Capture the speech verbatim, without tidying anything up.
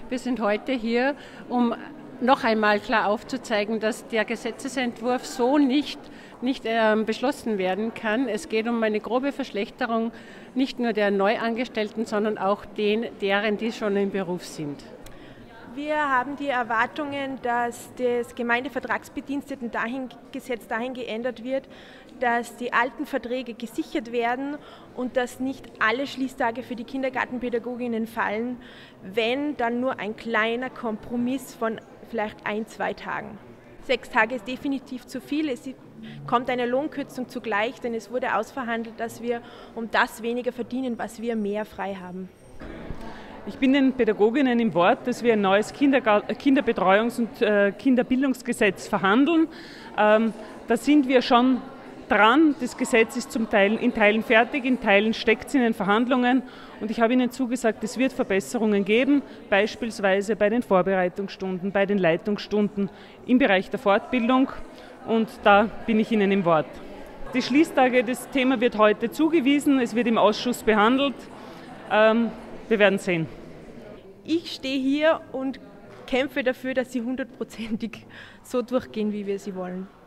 Wir sind heute hier, um noch einmal klar aufzuzeigen, dass der Gesetzesentwurf so nicht, nicht äh, beschlossen werden kann. Es geht um eine grobe Verschlechterung nicht nur der Neuangestellten, sondern auch den, deren, die schon im Beruf sind. Wir haben die Erwartungen, dass das Gemeindevertragsbedienstetengesetz dahin geändert wird, dass die alten Verträge gesichert werden und dass nicht alle Schließtage für die Kindergartenpädagoginnen fallen, wenn dann nur ein kleiner Kompromiss von vielleicht ein, zwei Tagen. Sechs Tage ist definitiv zu viel. Es kommt eine Lohnkürzung zugleich, denn es wurde ausverhandelt, dass wir um das weniger verdienen, was wir mehr frei haben. Ich bin den Pädagoginnen im Wort, dass wir ein neues Kinderbetreuungs- und Kinderbildungsgesetz verhandeln. Ähm, da sind wir schon dran. Das Gesetz ist zum Teil in Teilen fertig, in Teilen steckt es in den Verhandlungen. Und ich habe Ihnen zugesagt, es wird Verbesserungen geben, beispielsweise bei den Vorbereitungsstunden, bei den Leitungsstunden im Bereich der Fortbildung. Und da bin ich Ihnen im Wort. Die Schließtage, das Thema wird heute zugewiesen, es wird im Ausschuss behandelt. Ähm, Wir werden sehen. Ich stehe hier und kämpfe dafür, dass sie hundertprozentig so durchgehen, wie wir sie wollen.